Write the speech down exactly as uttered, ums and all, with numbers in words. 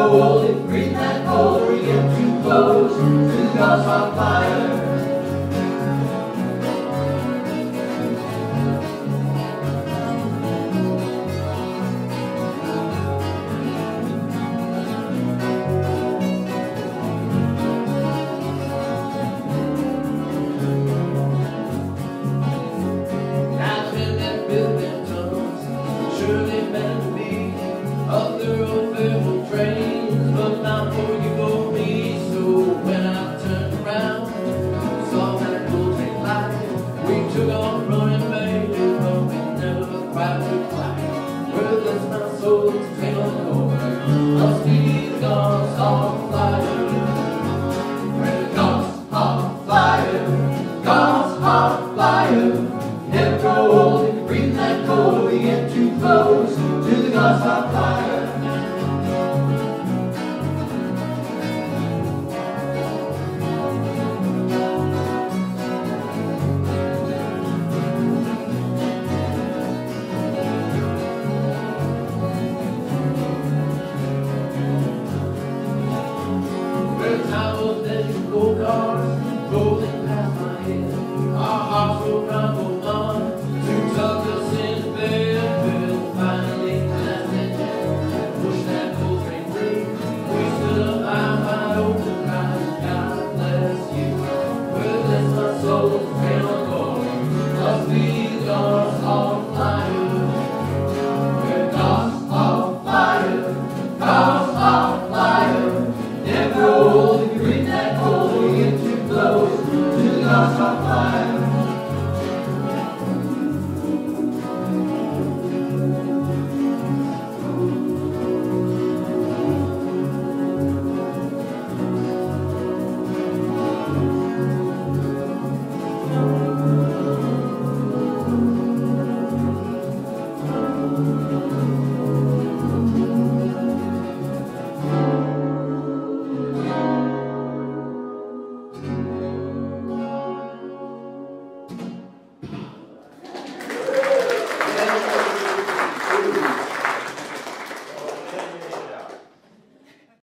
old and breathe that cold, or you get too close to the God's hot fire. Surely meant to be other old faithful trains, but not for you or me. So when I turned around, saw that cool train light, we took off running, baby, but we never quite took flight. Worthless my soul to train on the corner, must be the God's hot fire. Where the God's hot fire, God's hot fire. Never grow old and breathe that cold, we get too close to the God's hot fire. Where towers and gold cars, golden